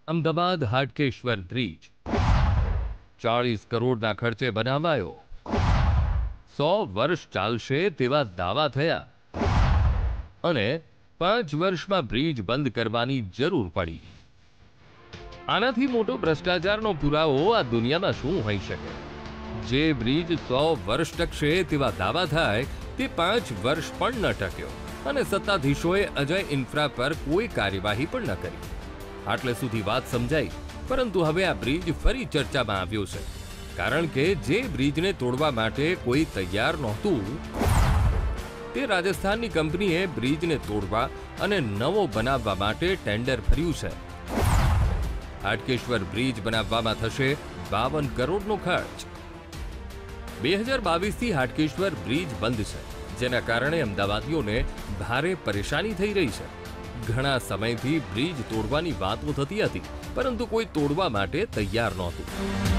Ahmedabad Hatkeshwar bridge 40 કરોડના ખર્ચે બનાવાયો। 100 વર્ષ ચાલશે તેવા દાવા થયા અને 5 વર્ષમાં બ્રિજ બંધ કરવાની જરૂર પડી। આનાથી મોટો ભ્રષ્ટાચારનો પુરાવો આ દુનિયામાં શું હોઈ શકે? જે બ્રિજ 100 વર્ષ ટકશે તેવા દાવા થાય તે 5 વર્ષ પણ ન ટક્યો અને સત્તાધીશોએ અજય ઇન્ફ્રા પર કોઈ કાર્યવાહી પણ ન કરી। આટલે સુધી વાત સમજાઈ, પરંતુ હવે આ બ્રિજ ફરી ચર્ચામાં આવ્યો છે, કારણ કે જે બ્રિજને તોડવા માટે કોઈ તૈયાર નહોતું તે રાજસ્થાનની કંપનીએ બ્રિજને તોડવા અને નવો બનાવવા માટે ટેન્ડર ભર્યું છે। હાટકેશ્વર બ્રિજ બનાવવામાં થશે 52 કરોડનો ખર્ચ। 2022થી હાટકેશ્વર બ્રિજ બંધ છે, જેના કારણે અમદાવાદીઓને ભારે પરેશાની થઈ રહી છે। ઘણા સમયથી બ્રિજ તોડવાની વાતો થતી હતી, પરંતુ કોઈ તોડવા માટે તૈયાર નહોતું।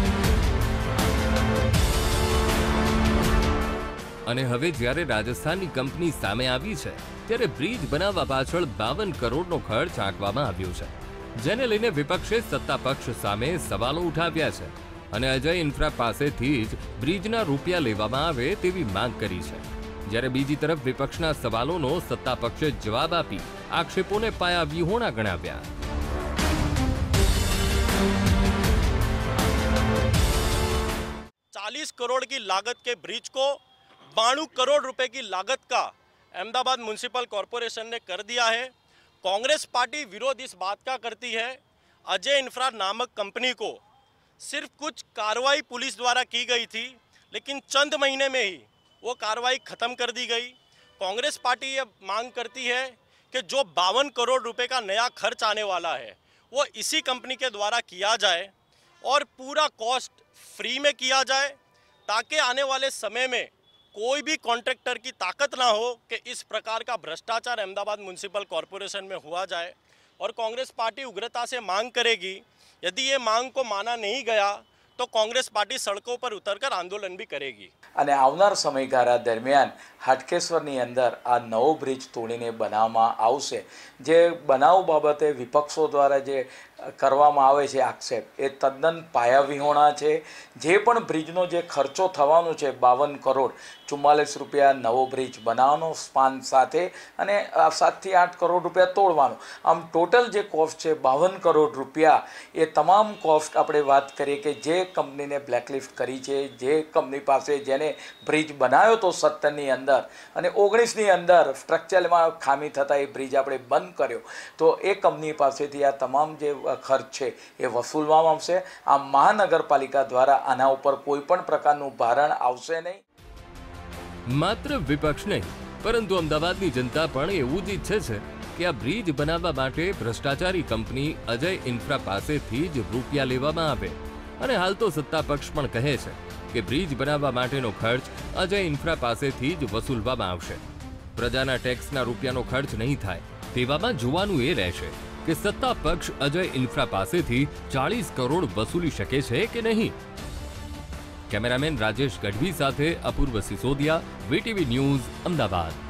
અને હવે જ્યારે રાજસ્થાનની કંપની સામે આવી છે, ત્યારે બ્રિજ બનાવવા પાછળ 52 કરોડનો ખર્ચ આંકવામાં આવ્યો છે, જેને લઈને વિપક્ષે સત્તા પક્ષ સામે સવાલો ઉઠાવ્યા છે અને અજય ઇન્ફ્રા પાસેથી જ બ્રિજના રૂપિયા લેવામાં આવે તેવી માંગ કરી છે। જ્યારે બીજી તરફ વિપક્ષના સવાલોનો સત્તા પક્ષે જવાબ આપી आक्षेपों पाया विहोणा गणाव्या। 40 करोड़ की लागत के ब्रिज को 92 करोड़ रुपए की लागत का अहमदाबाद म्युनिसिपल कॉरपोरेशन ने कर दिया है। कांग्रेस पार्टी विरोध इस बात का करती है, अजय इंफ्रा नामक कंपनी को सिर्फ कुछ कार्रवाई पुलिस द्वारा की गई थी, लेकिन चंद महीने में ही वो कार्रवाई खत्म कर दी गई। कांग्रेस पार्टी ये मांग करती है कि जो 52 करोड़ रुपए का नया खर्च आने वाला है वो इसी कंपनी के द्वारा किया जाए और पूरा कॉस्ट फ्री में किया जाए, ताकि आने वाले समय में कोई भी कॉन्ट्रैक्टर की ताकत ना हो कि इस प्रकार का भ्रष्टाचार अहमदाबाद म्युनिसिपल कॉरपोरेशन में हुआ जाए। और कांग्रेस पार्टी उग्रता से मांग करेगी। यदि ये मांग को माना नहीं गया तो कांग्रेस पार्टी सड़कों पर उतरकर आंदोलन भी करेगी। અને આવનાર સમયગાળા દરમિયાન હાટકેશ્વરની અંદર આ નવો બ્રિજ તોડીને બનાવવામાં આવશે। જે બનાવ બાબતે વિપક્ષો દ્વારા જે કરવામાં આવે છે આક્ષેપ, એ તદ્દન પાયાવિહોણા છે। જે પણ બ્રિજનો જે ખર્ચો થવાનો છે 52 કરોડ 44 રૂપિયા નવો બ્રિજ બનાવવાનો સ્પાન સાથે અને 7 થી 8 કરોડ રૂપિયા તોડવાનો, આમ ટોટલ જે કોસ્ટ છે 52 કરોડ રૂપિયા। એ તમામ કોસ્ટ આપણે વાત કરીએ કે જે કંપનીને બ્લેકલિસ્ટ કરી છે, જે કંપની પાસે જેને બ્રિજ બનાવ્યો તો 17ની અંદર અને 19ની અંદર સ્ટ્રક્ચરમાં ખામી થતાં એ બ્રિજ આપણે બંધ કર્યો, તો એ કંપની પાસેથી આ તમામ જે ખર્ચ છે એ વસૂલવામાં આવશે। આ મહાનગરપાલિકા દ્વારા આના ઉપર કોઈ પણ પ્રકારનું ભારણ આવશે નહીં। માત્ર વિપક્ષ નહીં, પરંતુ અમદાવાદની જનતા પણ એવું જ ઈચ્છે છે કે આ બ્રિજ બનાવવા માટે ભ્રષ્ટાચારી કંપની અજય ઇન્ફ્રા પાસેથી જ રૂપિયા લેવામાં આવે। અને હાલ તો સત્તા પક્ષ પણ કહે છે કે બ્રિજ બનાવવા માટેનો ખર્ચ અજય ઇન્ફ્રા પાસેથી જ વસૂલવામાં આવશે। પ્રજાના ટેક્સના રૂપિયાનો ખર્ચ નહીં થાય, તેવામાં જોવાનું એ રહેશે કે સત્તા પક્ષ અજય ઇન્ફ્રા પાસેથી 40 કરોડ વસૂલી શકે છે કે નહીં। કેમેરામેન રાજેશ ગઢવી સાથે અપૂર્વ સિસોદિયા, વીટીવી ન્યૂઝ, અમદાવાદ।